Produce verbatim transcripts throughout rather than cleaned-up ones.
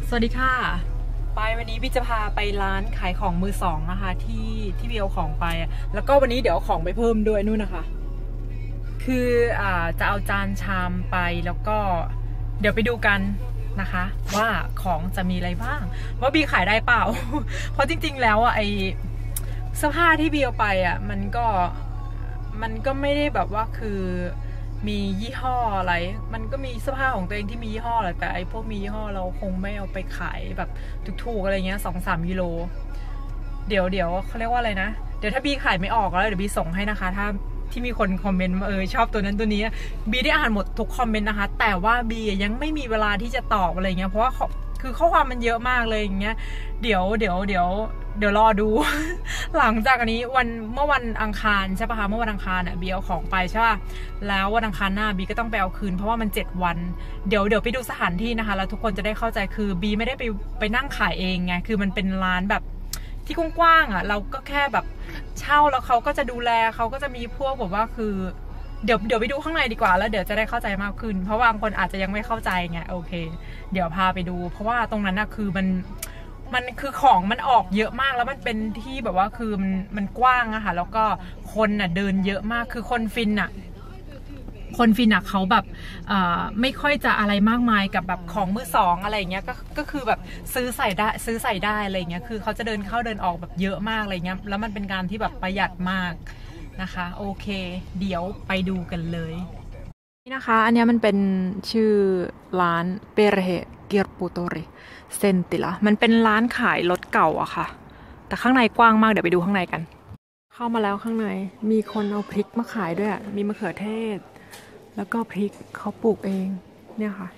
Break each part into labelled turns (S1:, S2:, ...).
S1: สวัสดีค่ะไปวันนี้พี่จะพาไปร้านขายของมือสองนะคะที่ที่พี่เอาของไปแล้วก็วันนี้เดี๋ยวเอาของไปเพิ่มด้วยนู่นนะคะคืออ่าจะเอาจานชามไปแล้วก็เดี๋ยวไปดูกันนะคะว่าของจะมีอะไรบ้างว่าบีขายได้เปล่า เพราะจริงๆแล้วอ่ะไอเสื้อผ้าที่บีเอาไปอ่ะมันก็มันก็ไม่ได้แบบว่าคือมียี่ห้ออะไรมันก็มีเสื้อผ้าของตัวเองที่มียี่ห้อแหละแต่ไอพวกมียี่ห้อเราคงไม่เอาไปขายแบบถูกๆอะไรเงี้ยสองสามกิโลเดี๋ยวเดี๋ยวเขาเรียกว่าอะไรนะเดี๋ยวถ้าบีขายไม่ออกแล้วเดี๋ยวบีส่งให้นะคะถ้าที่มีคนคอมเมนต์มาเออชอบตัวนั้นตัวนี้บีได้อ่านหมดทุกคอมเมนต์นะคะแต่ว่าบียังไม่มีเวลาที่จะตอบอะไรเงี้ยเพราะว่าคือข้อความมันเยอะมากเลยอย่างเงี้ยเดี๋ยวเดี๋ยวเดี๋ยวเดี๋ยวรอดู หลังจากอันนี้วันเมื่อวันอังคารใช่ปะคะเมื่อวันอังคารเนี่ยบีเอาของไปใช่ป่ะแล้ววันอังคารหน้าบีก็ต้องไปเอาคืนเพราะว่ามันเจ็ดวันเดี๋ยวเดี๋ยวไปดูสถานที่นะคะแล้วทุกคนจะได้เข้าใจคือบีไม่ได้ไปไปนั่งขายเองไงคือมันเป็นร้านแบบที่กว้างๆอ่ะเราก็แค่แบบเช่าแล้วเขาก็จะดูแลเขาก็จะมีพวกแบบว่าคือเดี๋ยวเดี๋ยวไปดูข้างในดีกว่าแล้วเดี๋ยวจะได้เข้าใจมากขึ้นเพราะว่าบางคนอาจจะยังไม่เข้าใจไงโอเคเดี๋ยวพาไปดูเพราะว่าตรงนั้นน่ะคือมันมันคือของมันออกเยอะมากแล้วมันเป็นที่แบบว่าคือมันมันกว้างอะค่ะแล้วก็คนน่ะเดินเยอะมากคือคนฟินอะคนฟินอะเขาแบบไม่ค่อยจะอะไรมากมายกับแบบของมือสองอะไรเงี้ยก็ก็คือแบบซื้อใส่ได้ซื้อใส่ได้อะไรเงี้ยคือเขาจะเดินเข้าเดินออกแบบเยอะมากอะไรเงี้ยแล้วมันเป็นการที่แบบประหยัดมากนะคะโอเคเดี๋ยวไปดูกันเลยนี่นะคะอันนี้มันเป็นชื่อร้านเปเรเกียร์ปูโตเรเซนติละมันเป็นร้านขายรถเก่าอะค่ะแต่ข้างในกว้างมากเดี๋ยวไปดูข้างในกันเข้ามาแล้วข้างในมีคนเอาพริกมาขายด้วยมีมะเขือเทศแล้วก็พริกเขาปลูกเองเนี่ยค่ะ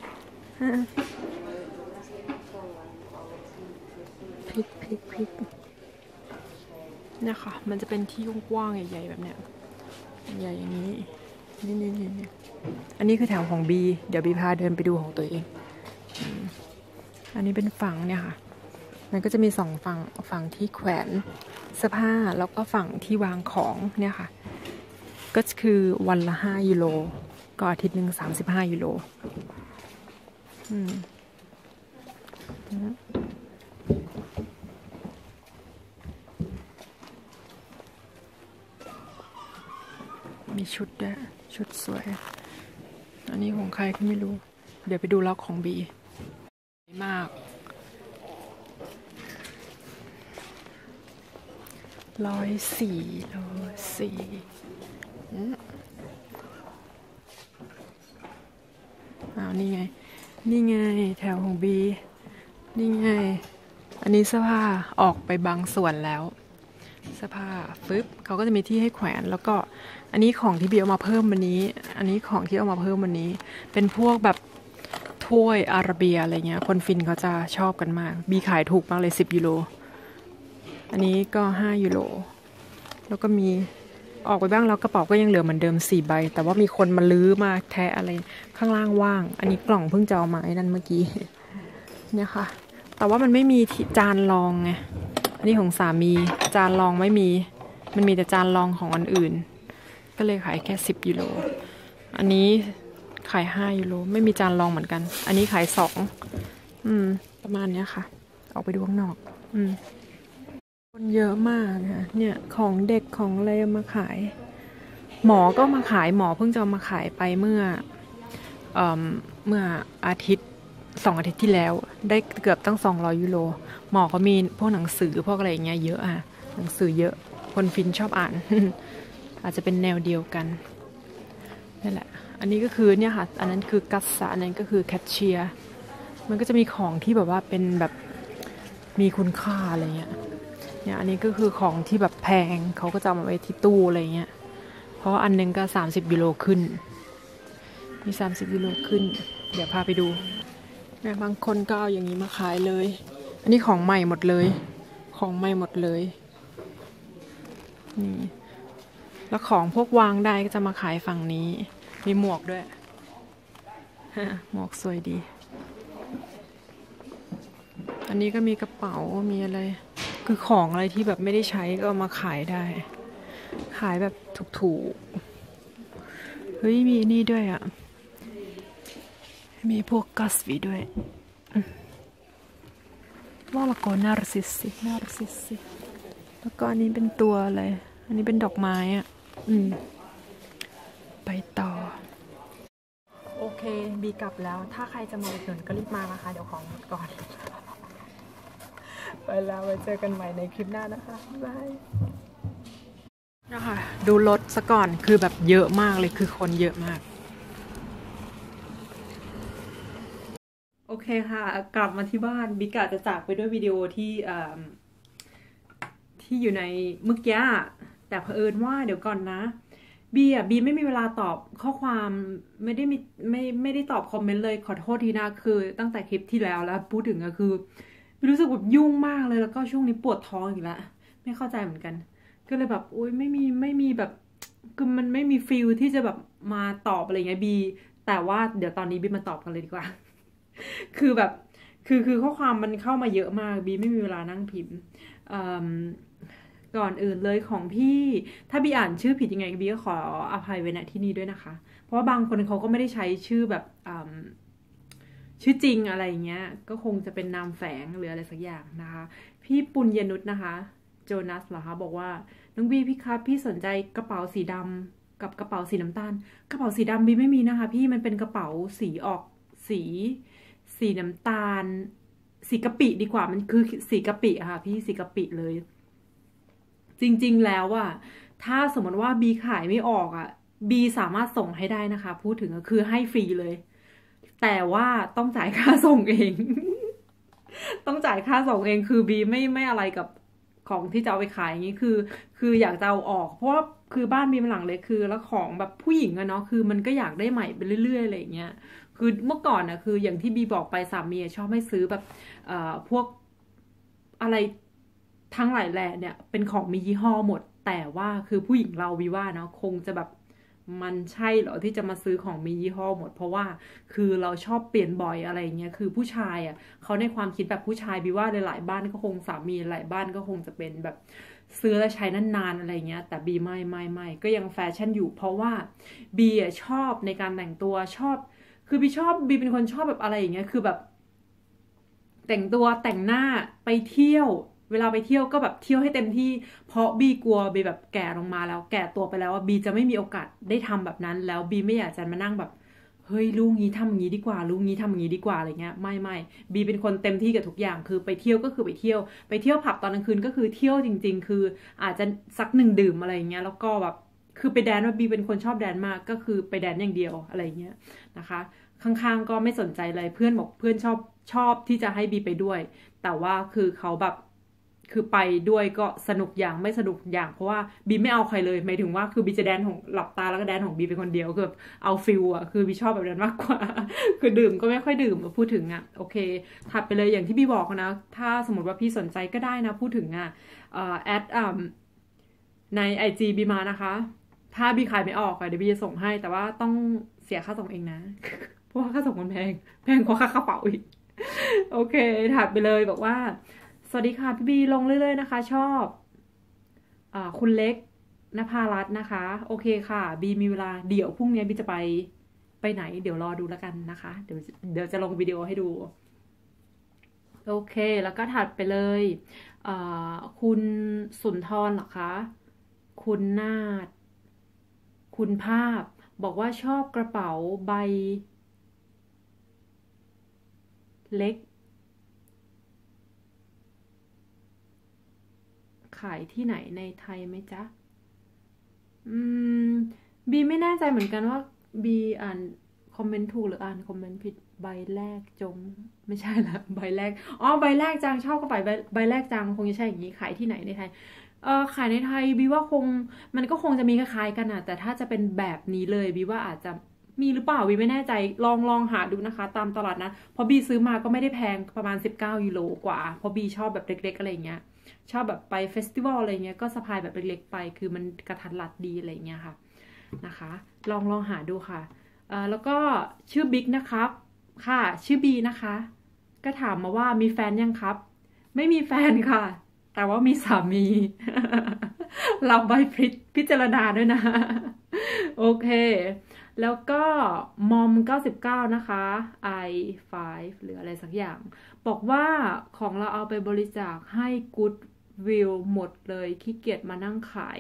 S1: พริกพริกพริกเนี่ยค่ะมันจะเป็นที่กว้างๆใหญ่ๆแบบเนี้ยใหญ่อย่างนี้นี่นี่นี่อันนี้คือแถวของบีเดี๋ยวบีพาเดินไปดูของตัวเองอันนี้เป็นฝั่งเนี่ยค่ะมันก็จะมีสองฝั่งฝั่งที่แขวนเสื้อผ้าแล้วก็ฝั่งที่วางของเนี่ยค่ะก็คือวันละห้ายูโรก็อาทิตย์หนึ่งสามสิบห้ายูโรอืมมีชุดด้วยชุดสวยอันนี้ของใครก็ไม่รู้เดี๋ยวไปดูล็อกของบีมากร้อยสี่ร้อยสี่อ้าวนี่ไงนี่ไงแถวของบีนี่ไงอันนี้เสื้อผ้าออกไปบางส่วนแล้วเสื้อผ้าฟึบเขาก็จะมีที่ให้แขวนแล้วก็อันนี้ของที่บีเอามาเพิ่มวันนี้อันนี้ของที่เอามาเพิ่มวันนี้เป็นพวกแบบถ้วยอาราเบียอะไรเงี้ยคนฟินเขาจะชอบกันมากบีขายถูกมากเลยสิบยูโรอันนี้ก็ห้ายูโรแล้วก็มีออกไปบ้างแล้วกระเป๋าก็ยังเหลือเหมือนเดิมสี่ใบแต่ว่ามีคนมาลื้อมาแทะอะไรข้างล่างว่างอันนี้กล่องเพิ่งจะเอามาไอ้นั่นเมื่อกี้เนี่ยค่ะแต่ว่ามันไม่มีจานรองไงอันนี้ของสามีจานรองไม่มีมันมีแต่จานรองของอันอื่นก็เลยขายแค่สิบยูโรอันนี้ขายห้ายูโรไม่มีจานรองเหมือนกันอันนี้ขายสองอืมประมาณเนี้ยค่ะออกไปดูข้างนอกอืมคนเยอะมากค่ะเนี่ยของเด็กของอะไรมาขายหมอก็มาขายหมอเพิ่งจะมาขายไปเมื่อเอ่อเมื่ออาทิตย์สองอาทิตย์ที่แล้วได้เกือบตั้งสองร้อยยูโรหมอเขามีพวกหนังสือพวกอะไรอย่างเงี้ยเยอะอ่ะหนังสือเยอะคนฟินชอบอ่าน อาจจะเป็นแนวเดียวกันนี่แหละอันนี้ก็คือเนี่ยค่ะอันนั้นคือกัสซะอันนั้นก็คือแคชเชียร์มันก็จะมีของที่แบบว่าเป็นแบบมีคุณค่าอะไรเงี้ยเนี่ยอันนี้ก็คือของที่แบบแพงเขาก็จะเอามาไว้ที่ตู้อะไรเงี้ยเพราะอันนึงก็สามสิบยูโรขึ้นมีสามสิบยูโรขึ้นเดี๋ยวพาไปดูเนี่ยบางคนก็เอาอย่างนี้มาขายเลยอันนี้ของใหม่หมดเลยของใหม่หมดเลยนี่แล้วของพวกวางได้ก็จะมาขายฝั่งนี้มีหมวกด้วยหมวกสวยดีอันนี้ก็มีกระเป๋ามีอะไรคือของอะไรที่แบบไม่ได้ใช้ก็เอามาขายได้ขายแบบถูกๆเฮ้ยมีนี่ด้วยอ่ะมีพวกกัสวีด้วยว่าละก็นาร์ซิสซินาร์ซิสซิแล้วก็อันนี้เป็นตัวอะไรอันนี้เป็นดอกไม้อ่ะอืมไปต่อโอเคบีกลับแล้วถ้าใครจะมาอุดหนุนก็รีบมานะคะเดี๋ยวของหมดก่อนไปแล้วไว้เจอกันใหม่ในคลิปหน้านะคะบายนะคะดูรถซะก่อนคือแบบเยอะมากเลยคือคนเยอะมากโอเคค่ะกลับมาที่บ้านบิกะจะจากไปด้วยวิดีโอที่ที่อยู่ในเมื่อกี้แต่เผอิญว่าเดี๋ยวก่อนนะบีอ่ะบีไม่มีเวลาตอบข้อความไม่ได้มีไม่ไม่ได้ตอบคอมเมนต์เลยขอโทษทีนะคือตั้งแต่คลิปที่แล้วแล้วพูดถึงก็คือรู้สึกแบบยุ่งมากเลยแล้วก็ช่วงนี้ปวดท้องอีกแล้วไม่เข้าใจเหมือนกันก็เลยแบบโอ๊ยไม่มีไม่มีแบบคือมันไม่มีฟิลที่จะแบบมาตอบอะไรเงี้ยบีแต่ว่าเดี๋ยวตอนนี้บีมาตอบกันเลยดีกว่าคือแบบคือคือข้อความมันเข้ามาเยอะมากบีไม่มีเวลานั่งพิมพ์ก่อนอื่นเลยของพี่ถ้าบีอ่านชื่อผิดยังไงบีก็ขออภัยไว้ณที่นี้ด้วยนะคะเพราะว่าบางคนเขาก็ไม่ได้ใช้ชื่อแบบชื่อจริงอะไรเงี้ยก็คงจะเป็นนามแฝงหรืออะไรสักอย่างนะคะพี่ปุญญนุชนะคะโจนัสเหรอคะบอกว่าน้องบีพี่ครับพี่สนใจกระเป๋าสีดำกับกระเป๋าสีน้ำตาลกระเป๋าสีดำบีไม่มีนะคะพี่มันเป็นกระเป๋าสีออกสีสีน้ำตาลสีกะปิดีกว่ามันคือสีกะปิค่ะพี่สีกะปิเลยจริงๆแล้วอะถ้าสมมติว่าบีขายไม่ออกอะบีสามารถส่งให้ได้นะคะพูดถึงก็คือให้ฟรีเลยแต่ว่าต้องจ่ายค่าส่งเอง ต้องจ่ายค่าส่งเองคือบีไม่ไม่อะไรกับของที่จะเอาไปขายอย่างนี้คือคืออยากจะเอาออกเพราะว่าคือบ้านบีมันหลังเล็กคือแล้วของแบบผู้หญิงอะเนาะคือมันก็อยากได้ใหม่ไปเรื่อยๆอะไรอย่างเงี้ยคือเมื่อก่อนอะคืออย่างที่บีบอกไปสามีชอบให้ซื้อแบบเอ่อพวกอะไรทั้งหลายแหล่เนี่ยเป็นของมียี่ห้อหมดแต่ว่าคือผู้หญิงเราวีว่าเนาะคงจะแบบมันใช่เหรอที่จะมาซื้อของมียี่ห้อหมดเพราะว่าคือเราชอบเปลี่ยนบ่อยอะไรเงี้ยคือผู้ชายอ่ะเขาในความคิดแบบผู้ชายบีว่าหลายๆบ้านก็คงสามีหลายบ้านก็คงจะเป็นแบบซื้อแล้วใช้นานๆอะไรเงี้ยแต่บีไม่ไม่ไม่ก็ยังแฟชั่นอยู่เพราะว่าบีอ่ะชอบในการแต่งตัวชอบคือบีชอบบีเป็นคนชอบแบบอะไรอย่างเงี้ยคือแบบแต่งตัวแต่งหน้าไปเที่ยวเวลาไปเที่ยวก็แบบเที่ยวให้เต็มที่เพราะบีกลัวบีแบบแก่ลงมาแล้วแก่ตัวไปแล้วว่าบีจะไม่มีโอกาสได้ทำแบบนั้นแล้วบีไม่อยากจะมานั่งแบบเฮ้ยลูกงี้ทำอย่างนี้ดีกว่าลูกงี้ทำอย่างนี้ดีกว่าอะไรเงี้ยไม่ไม่บีเป็นคนเต็มที่กับทุกอย่างคือไปเที่ยวก็คือไปเที่ยวไปเที่ยวผับตอนกลางคืนก็คือเที่ยวจริงๆคืออาจจะสักหนึ่งดื่มอะไรเงี้ยแล้วก็แบบคือไปแดนว่าบีเป็นคนชอบแดนมากก็คือไปแดนอย่างเดียวอะไรเงี้ยนะคะข้างๆก็ไม่สนใจเลยเพื่อนบอกเพื่อนชอบชอบที่จะให้บีไปด้วยแต่ว่าคือเขาแบบคือไปด้วยก็สนุกอย่างไม่สนุกอย่างเพราะว่าบีไม่เอาใครเลยหมายถึงว่าคือบีจะแดนของหลับตาแล้วก็แดนของบีเป็นคนเดียวคือแบบเอาฟิลอะคือบีชอบแบบนั้นมากกว่าคือดื่มก็ไม่ค่อยดื่มพูดถึงอะโอเคถัดไปเลยอย่างที่บีบอกนะถ้าสมมติว่าพี่สนใจก็ได้นะพูดถึงอะแอดใน ไอ จี บีมานะคะถ้าบีขายไม่ออกอะเดี๋ยวบีจะส่งให้แต่ว่าต้องเสียค่าส่งเองนะเพราะว่าค่าส่งมันแพงแพงกว่าค่ากระเป๋าอีกโอเคถัดไปเลยบอกว่าสวัสดีค่ะพี่บีลงเรื่อยๆนะคะชอบอ่าคุณเล็กนภารัตน์นะคะโอเคค่ะบีมีเวลาเดี๋ยวพรุ่งนี้บีจะไปไปไหนเดี๋ยวรอดูแล้วกันนะคะเดี๋ยวเดี๋ยวจะลงวิดีโอให้ดูโอเคแล้วก็ถัดไปเลยอ่าคุณสุนทรเหรอคะคุณนาฏคุณภาพบอกว่าชอบกระเป๋าใบเล็กขายที่ไหนในไทยไหมจ๊ะอืมบีไม่แน่ใจเหมือนกันว่าบีอ่านคอมเมนต์ถูกหรืออ่านคอมเมนต์ผิดใบแรกจงไม่ใช่ละใบแรกอ๋อใบแรกจังชอบกระเป๋าใบใบแรกจังคงจะใช่อย่างนี้ขายที่ไหนในไทยเออขายในไทยบีว่าคงมันก็คงจะมีคล้ายๆกันนะแต่ถ้าจะเป็นแบบนี้เลยบีว่าอาจจะมีหรือเปล่าบีไม่แน่ใจลองลองหาดูนะคะตามตลาดนะเพราะบีซื้อมาก็ไม่ได้แพงประมาณสิบเก้ายูโรกว่าเพราะบีชอบแบบเล็กๆอะไรเงี้ยชอบแบบไปเฟสติวัลอะไรเงี้ยก็สะพายแบบเล็กๆไปคือมันกระทัดรัดดีอะไรเงี้ยค่ะนะคะลองลองหาดูค่ะเอ่อแล้วก็ชื่อบิ๊กนะครับค่ะชื่อบีนะคะก็ถามมาว่ามีแฟนยังครับไม่มีแฟนค่ะแต่ว่ามีสามี เราใบพิจารณาด้วยนะโอเคแล้วก็มอมเก้าสิบเก้านะคะ i ห้า หรืออะไรสักอย่างบอกว่าของเราเอาไปบริจาคให้ Goodwill หมดเลยขี้เกียจมานั่งขาย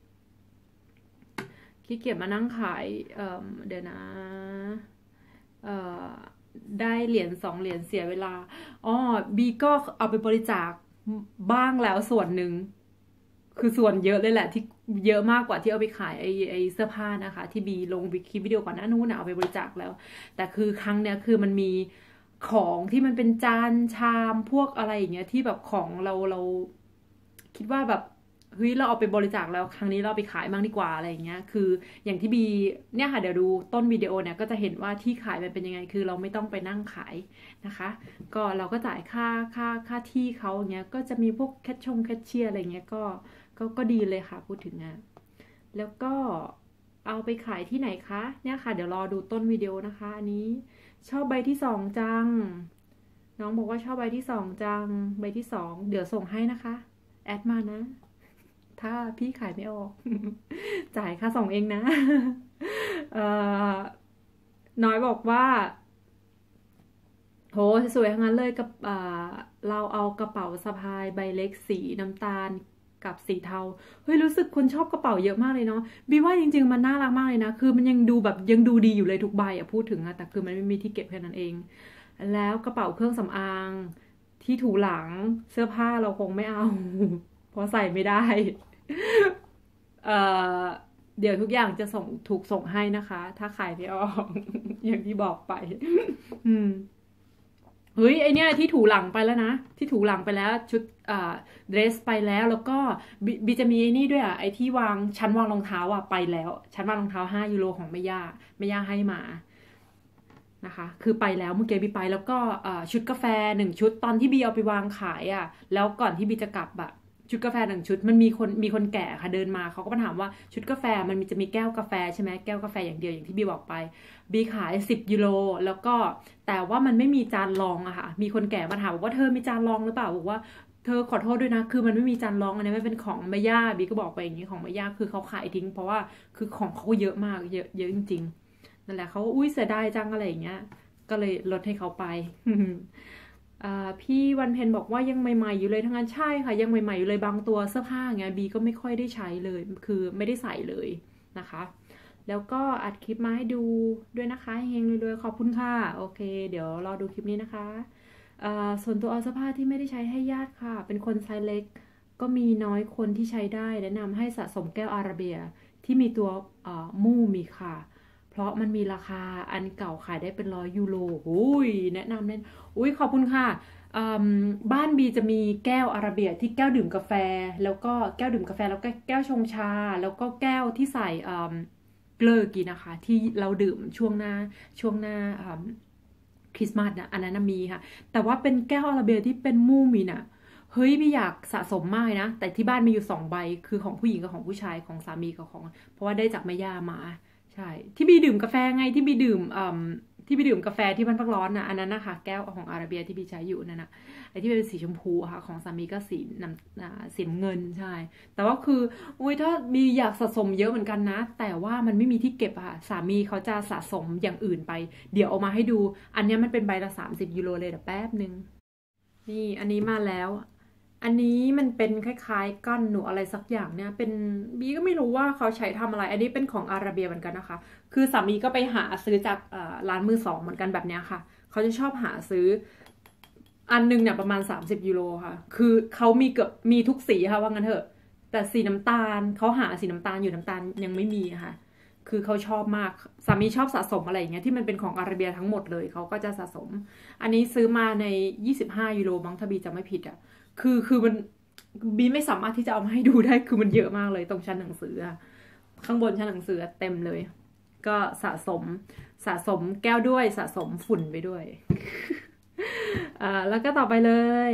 S1: ขี้เกียจมานั่งขายเอ่อเดี๋ยวนะเอ่อได้เหรียญสองเหรียญเสียเวลาอ๋อบีก็เอาไปบริจาคบ้างแล้วส่วนหนึ่งคือส่วนเยอะเลยแหละที่เยอะมากกว่าที่เอาไปขายไอไอเสื้อผ้านะคะที่บีลงคลิปวิดีโอก่อนหน้านู้นนะเอาไปบริจาคแล้วแต่คือครั้งเนี้ยคือมันมีของที่มันเป็นจานชามพวกอะไรอย่างเงี้ยที่แบบของเราเราคิดว่าแบบเฮ้ยเราเอาไปบริจาคแล้วครั้งนี้เราไปขายบ้างดีกว่าอะไรอย่างเงี้ยคืออย่างที่บีเนี่ยค่ะเดี๋ยวดูต้นวิดีโอเนี่ยก็จะเห็นว่าที่ขายมันเป็นยังไงคือเราไม่ต้องไปนั่งขายนะคะก็เราก็จ่ายค่าค่าค่าที่เขาอย่างเงี้ยก็จะมีพวกแคชชงแคชเชียร์อะไรเงี้ยก็ก็ก็ดีเลยค่ะพูดถึงอ่ะแล้วก็เอาไปขายที่ไหนคะเนี่ยค่ะเดี๋ยวรอดูต้นวิดีโอนะคะอันนี้ชอบใบที่สองจังน้องบอกว่าชอบใบที่สองจังใบที่สองเดี๋ยวส่งให้นะคะแอดมานะถ้าพี่ขายไม่ออก จ่ายค่าส่งเองนะ เอ่อน้อยบอกว่าโหสวยทั้งนั้นเลยกับเราเอากระเป๋าสะพายใบเล็กสีน้ำตาลกับสีเทาเฮ้ยรู้สึกคนชอบกระเป๋าเยอะมากเลยเนาะบีว่าจริงๆมันน่ารักมากเลยนะคือมันยังดูแบบยังดูดีอยู่เลยทุกใบอะพูดถึงอะแต่คือมันไม่มีที่เก็บแค่นั้นเองแล้วกระเป๋าเครื่องสำอางที่ถูหลังเสื้อผ้าเราคงไม่เอา เพราะใส่ไม่ได้ เอ่อเดี๋ยวทุกอย่างจะส่งถูกส่งให้นะคะ ถ้าขายไม่ออก อย่างที่บอกไป อืมเฮ้ยไอเนี้ยที่ถูหลังไปแล้วนะที่ถูหลังไปแล้วชุดอ่าเดรสไปแล้วแล้วก็บีจะมีไอ้นี่ด้วยอ่ะไอที่วางชั้นวางรองเท้าอ่ะไปแล้วชั้นวางรองเท้าห้ายูโรของแม่ย่าแม่ย่าให้มานะคะคือไปแล้วเมื่อกี้บีไปแล้วก็ชุดกาแฟหนึ่งชุดตอนที่บีเอาไปวางขายอ่ะแล้วก่อนที่บีจะกลับอะชุดกาแฟหนึ่งชุดมันมีคนมีคนแก่ค่ะเดินมาเขาก็มาถามว่าชุดกาแฟมันมีจะมีแก้วกาแฟใช่ไหมแก้วกาแฟอย่างเดียวอย่างที่บีบอกไปบีขายสิบยูโรแล้วก็แต่ว่ามันไม่มีจานรองอะค่ะมีคนแก่มาถามว่าเธอมีจานรองหรือเปล่าบอกว่าเธอขอโทษด้วยนะคือมันไม่มีจานรองอันนี้ไม่เป็นของแม่ย่าบีก็บอกไปอย่างนี้ของแม่ย่าคือเขาขายทิ้งเพราะว่าคือของเขาเยอะมากเยอะเยอะจริงๆนั่นแหละเขาอุ้ยเสียดายจังอะไรอย่างเงี้ยก็เลยลดให้เขาไป พี่วันเพ็ญบอกว่ายังใหม่ๆอยู่เลยทั้งนั้นใช่ค่ะยังใหม่ๆอยู่เลยบางตัวเสื้อผ้าไงบีก็ไม่ค่อยได้ใช้เลยคือไม่ได้ใส่เลยนะคะแล้วก็อัดคลิปมาให้ดูด้วยนะคะเฮงเลยขอบคุณค่ะโอเคเดี๋ยวรอดูคลิปนี้นะคะส่วนตัวเอาเสื้อผ้าที่ไม่ได้ใช้ให้ญาติค่ะเป็นคนไซส์เล็กก็มีน้อยคนที่ใช้ได้แนะนำให้สะสมแก้วอาราเบียที่มีตัวมู่มีค่ะเพราะมันมีราคาอันเก่าขายได้เป็นร้อยยูโรอุ้ยแนะนำเน้นอุ้ยขอบคุณค่ะบ้านบีจะมีแก้วอาราเบียที่แก้วดื่มกาแฟแล้วก็แก้วดื่มกาแฟแล้วก็แก้วชงชาแล้วก็แก้วที่ใส่เกลือกีนะคะที่เราดื่มช่วงหน้าช่วงหน้าคริสต์มาสนะอันนั้นมีค่ะแต่ว่าเป็นแก้วอาราเบียที่เป็นมู่มีน่ะเฮ้ยบีอยากสะสมมากนะแต่ที่บ้านมีอยู่สองใบคือของผู้หญิงกับของผู้ชายของสามีกับของเพราะว่าได้จากแม่ย่ามาใช่ที่บีดื่มกาแฟไงที่บีดื่มที่บีดื่มกาแฟที่มันพักร้อนนะอันนั้นนะคะแก้วของอาราเบียที่บีใช้อยู่นั่นนะไอที่เป็นสีชมพูค่ะของสามีก็สีน้ำสีเงินใช่แต่ว่าคืออุ้ยถ้าบีอยากสะสมเยอะเหมือนกันนะแต่ว่ามันไม่มีที่เก็บค่ะสามีเขาจะสะสมอย่างอื่นไปเดี๋ยวเอามาให้ดูอันนี้มันเป็นใบละสามสิบยูโรเลยเดี๋ยวแป๊บนึงนี่อันนี้มาแล้วอันนี้มันเป็นคล้ายๆก้อนหนูอะไรสักอย่างเนี่ยเป็นบีก็ไม่รู้ว่าเขาใช้ทำอะไรอันนี้เป็นของอาราเบียเหมือนกันนะคะคือสามีก็ไปหาซื้อจากร้านมือสองเหมือนกันแบบนี้ค่ะเขาจะชอบหาซื้ออันนึงเนี่ยประมาณสามสิบยูโรค่ะคือเขามีเกือบมีทุกสีค่ะว่างั้นเถอะแต่สีน้ำตาลเขาหาสีน้ำตาลอยู่น้ำตาลยังไม่มีค่ะคือเขาชอบมากสามีชอบสะสมอะไรอย่างเงี้ยที่มันเป็นของอาราเบียทั้งหมดเลยเขาก็จะสะสมอันนี้ซื้อมาในยี่สิบห้ายูโรมั้งถ้าบีจะไม่ผิดอ่ะคือคือมันบีไม่สามารถที่จะเอามาให้ดูได้คือมันเยอะมากเลยตรงชั้นหนังสือข้างบนชั้นหนังสือเต็มเลยก็สะสมสะสมแก้วด้วยสะสมฝุ่นไปด้วย แล้วก็ต่อไปเลย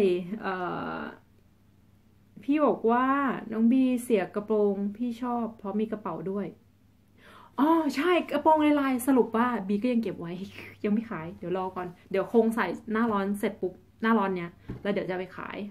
S1: พี่บอกว่าน้องบีเสียกระโปรงพี่ชอบเพราะมีกระเป๋าด้วยอ๋อใช่กระโปรงลายสรุปว่าบีก็ยังเก็บไว้ยังไม่ขายเดี๋ยวรอก่อนเดี๋ยวคงใส่หน้าร้อนเสร็จปุ๊บหน้าร้อนเนี้ยแล้วเดี๋ยวจะไปขาย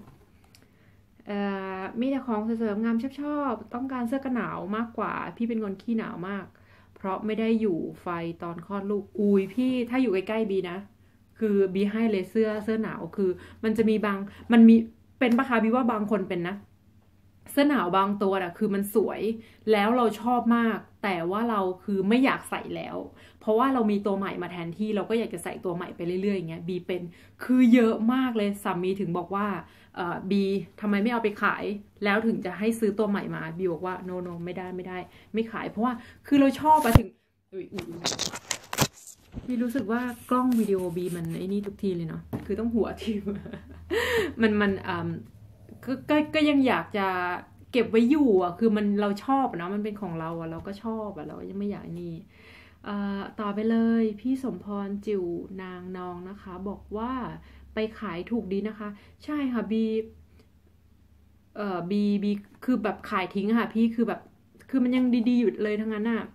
S1: มีแต่ของเสริมงามชอบชอบต้องการเสื้อกันหนาวมากกว่าพี่เป็นคนขี้หนาวมากเพราะไม่ได้อยู่ไฟตอนคลอดลูกอุยพี่ถ้าอยู่ใกล้ๆบีนะคือบีให้เลยเสื้อเสื้อหนาวคือมันจะมีบางมันมีเป็นปะคะบีว่าบางคนเป็นนะเสื้อหนาวบางตัวอะคือมันสวยแล้วเราชอบมากแต่ว่าเราคือไม่อยากใส่แล้วเพราะว่าเรามีตัวใหม่มาแทนที่เราก็อยากจะใส่ตัวใหม่ไปเรื่อยๆอย่างเงี้ยบีเป็นคือเยอะมากเลยสามีถึงบอกว่าเอ่อบีทำไมไม่เอาไปขายแล้วถึงจะให้ซื้อตัวใหม่มาบีบอกว่าโนโนไม่ได้ไม่ได้ไม่ขายเพราะว่าคือเราชอบไปถึงอุ๊ยอุ๊ยบีรู้สึกว่ากล้องวิดีโอบีมันไอ้นี่ทุกทีเลยเนาะคือต้องหัวทิ่ม มันมันอ่าก็ก็ก็ยังอยากจะเก็บไว้อยู่อ่ะคือมันเราชอบนะมันเป็นของเราอ่ะเราก็ชอบอ่ะเรายังไม่อยากนี่เอ่อต่อไปเลยพี่สมพรจิ๋วนางนองนะคะบอกว่าไปขายถูกดีนะคะใช่ค่ะบีเอ่อบีบีคือแบบขายทิ้งค่ะพี่คือแบบคือมันยังดีๆอยู่เลยทั้งนั้นอ่ะ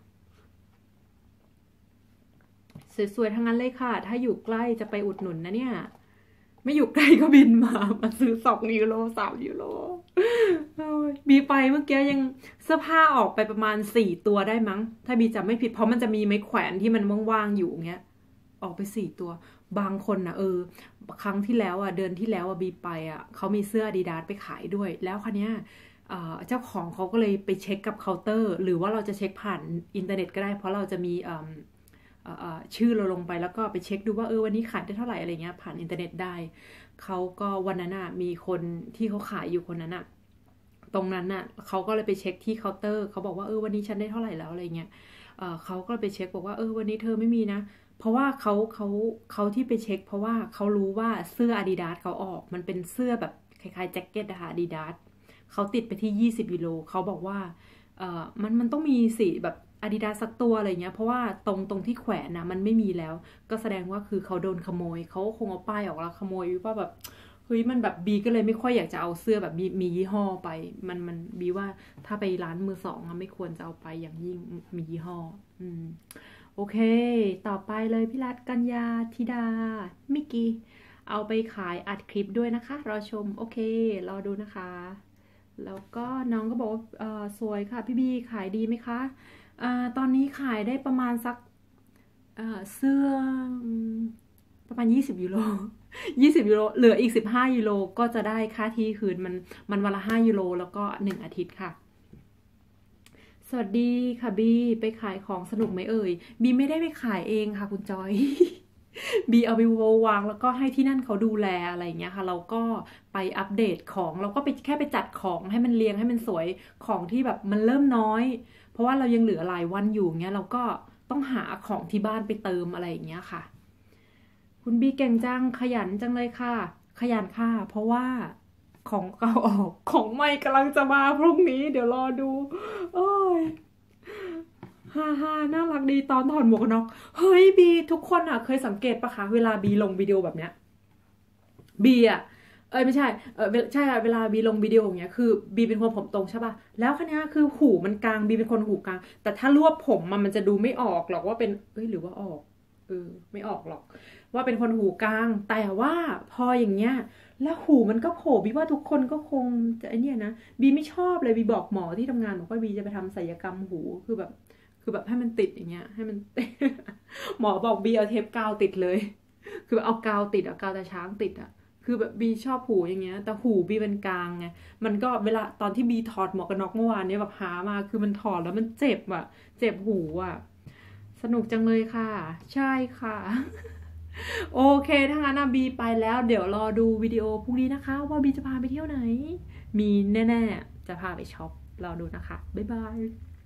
S1: สวยๆทั้งนั้นเลยค่ะถ้าอยู่ใกล้จะไปอุดหนุนนะเนี่ยไม่อยู่ใกล้ก็บินมามาซื้อสองยูโรสามยูโรบีไปเมื่อกี้ยังเสื้อผ้าออกไปประมาณสี่ตัวได้มั้งถ้าบีจำไม่ผิดเพราะมันจะมีไม้แขวนที่มันว่างๆอยู่เงี้ยออกไปสี่ตัวบางคนนะเออครั้งที่แล้วอ่ะเดือนที่แล้วอ่ะบีไปอ่ะเขามีเสื้อ Adidas ไปขายด้วยแล้วคันนี้เจ้าของเขาก็เลยไปเช็คกับเคาน์เตอร์หรือว่าเราจะเช็คผ่านอินเทอร์เน็ตก็ได้เพราะเราจะมีชื่อเราลงไปแล้วก็ไปเช็คดูว่าเออวันนี้ขายได้เท่าไหร่อะไรเงี้ยผ่านอินเทอร์เน็ตได้เขาก็วันนั้นน่ะมีคนที่เขาขายอยู่คนนั้นน่ะตรงนั้นน่ะเขาก็เลยไปเช็คที่เคาน์เตอร์เขาบอกว่าเออวันนี้ฉันได้เท่าไหร่แล้วอะไรเงี้ยเออเขาก็ไปเช็คบอกว่าเออวันนี้เธอไม่มีนะเพราะว่าเขาเขาเขาที่ไปเช็คเพราะว่าเขารู้ว่าเสื้อ Adidas เขาออกมันเป็นเสื้อแบบคล้ายๆแจ็คเก็ตนะคะ Adidas เขาติดไปที่ยี่สิบกิโลเขาบอกว่าเออมันมันต้องมีสิแบบAdidas สักตัวอะไรเงี้ยเพราะว่าตรงตรงที่แขวนนะมันไม่มีแล้วก็แสดงว่าคือเขาโดนขโมยเขาคงเอาป้ายออกแล้วขโมยว่าแบบเฮ้ยมันแบบบีก็เลยไม่ค่อยอยากจะเอาเสื้อแบบมียี่ห้อไปมันมันบีว่าถ้าไปร้านมือสองไม่ควรจะเอาไปอย่างยิ่งมียี่ห้ออืมโอเคต่อไปเลยพี่รัตกัญญาธิดามิกกี้เอาไปขายอัดคลิปด้วยนะคะรอชมโอเครอดูนะคะแล้วก็น้องก็บอกว่าเออสวยค่ะพี่บีขายดีไหมคะอ่าตอนนี้ขายได้ประมาณสักเอ่อเสื้อประมาณยี่สิบยูโรยี่สิบยูโรเหลืออีกสิบห้ายูโรก็จะได้ค่าที่คืนมันมันวันละห้ายูโรแล้วก็หนึ่งอาทิตย์ค่ะสวัสดีค่ะบีไปขายของสนุกไหมเอ่ยบีไม่ได้ไปขายเองค่ะคุณจอยบีเอาไปวางแล้วก็ให้ที่นั่นเขาดูแลอะไรอย่างเงี้ยค่ะเราก็ไปอัปเดตของเราก็ไปแค่ไปจัดของให้มันเรียงให้มันสวยของที่แบบมันเริ่มน้อยเพราะว่าเรายังเหลือหลายวันอยู่เงี้ยเราก็ต้องหาของที่บ้านไปเติมอะไรอย่างเงี้ยค่ะคุณบีเก่งจังขยันจังเลยค่ะขยันค่ะเพราะว่าของเก่าออกของใหม่กำลังจะมาพรุ่งนี้เดี๋ยวรอดูโอ้ยฮ่าฮ่าน่ารักดีตอนถอดหมวกกันน็อกเฮ้ยบีทุกคนอ่ะเคยสังเกตปะคะเวลาบีลงวิดีโอแบบเนี้ยบีอ่ะเอ้ยไม่ใช่เออใช่เวลาบีลงวิดีโออย่างเงี้ยคือบีเป็นคนผมตรงใช่ป่ะแล้วคันนี้คือหูมันกลางบีเป็นคนหูกลางแต่ถ้ารวบผมมันมันจะดูไม่ออกหรอกว่าเป็นเอ้ยหรือว่าออกเออไม่ออกหรอกว่าเป็นคนหูกลางแต่ว่าพออย่างเงี้ยแล้วหูมันก็โผล่บีว่าทุกคนก็คงจะไอเนี้ยนะบีไม่ชอบเลยบีบอกหมอที่ทำงานบอกว่าบีจะไปทำศัลยกรรมหูคือแบบคือแบบให้มันติดอย่างเงี้ยให้มัน หมอบอกบีเอาเทปกาวติดเลยคือเอากาวติดเอากาวตาช้างติดอะคือแบบบีชอบหูอย่างเงี้ยแต่หูบีเป็นกลางไงมันก็เวลาตอนที่บีถอดหมวกกันน็อกเมื่อวานเนี้ยแบบหามาคือมันถอดแล้วมันเจ็บอะเจ็บหูอะสนุกจังเลยค่ะใช่ค่ะโอเคถ้างั้นนะบีไปแล้วเดี๋ยวรอดูวิดีโอพรุ่งนี้นะคะว่าบีจะพาไปเที่ยวไหนมีแน่ๆจะพาไปช็อปรอดูนะคะบ๊ายบาย